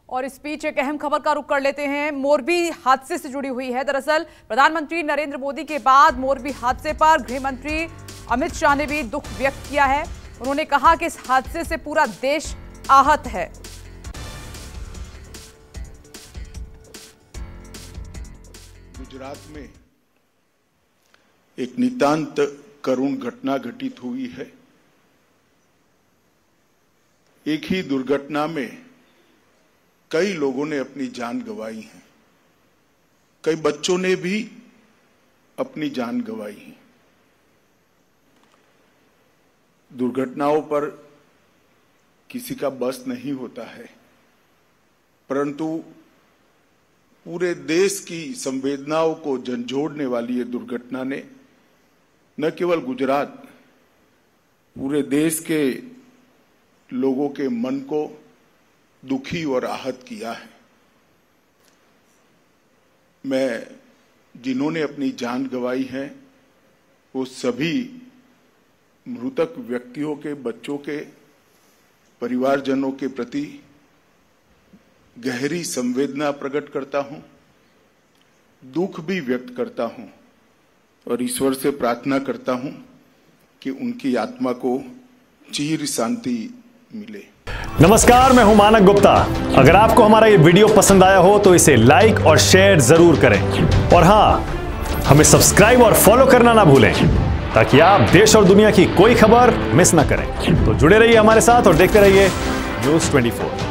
और इस बीच एक अहम खबर का रुख कर लेते हैं। मोरबी हादसे से जुड़ी हुई है। दरअसल प्रधानमंत्री नरेंद्र मोदी के बाद मोरबी हादसे पर गृह मंत्री अमित शाह ने भी दुख व्यक्त किया है। उन्होंने कहा कि इस हादसे से पूरा देश आहत है। गुजरात में एक नितांत करुण घटना घटित हुई है। एक ही दुर्घटना में कई लोगों ने अपनी जान गंवाई है, कई बच्चों ने भी अपनी जान गंवाई है। दुर्घटनाओं पर किसी का बस नहीं होता है, परंतु पूरे देश की संवेदनाओं को झंझोड़ने वाली ये दुर्घटना ने न केवल गुजरात, पूरे देश के लोगों के मन को दुखी और आहत किया है। मैं जिन्होंने अपनी जान गंवाई है वो सभी मृतक व्यक्तियों के बच्चों के परिवारजनों के प्रति गहरी संवेदना प्रकट करता हूं, दुख भी व्यक्त करता हूं और ईश्वर से प्रार्थना करता हूं कि उनकी आत्मा को चिर शांति मिले। नमस्कार, मैं हूं मानक गुप्ता। अगर आपको हमारा ये वीडियो पसंद आया हो तो इसे लाइक और शेयर जरूर करें और हां, हमें सब्सक्राइब और फॉलो करना ना भूलें ताकि आप देश और दुनिया की कोई खबर मिस ना करें। तो जुड़े रहिए हमारे साथ और देखते रहिए न्यूज़ 24।